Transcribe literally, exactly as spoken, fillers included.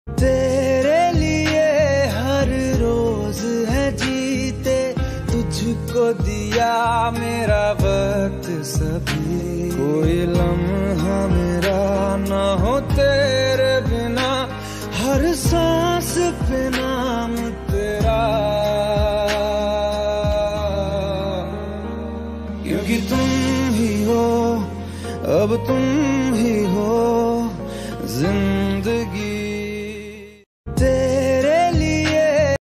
तेरे लिए हर रोज है जीते, तुझको दिया मेरा वक्त सभी, कोई लम्हा मेरा ना हो तेरे बिना, हर सांस पे नाम तेरा, क्योंकि तुम ही हो, अब तुम ही हो जिंदगी।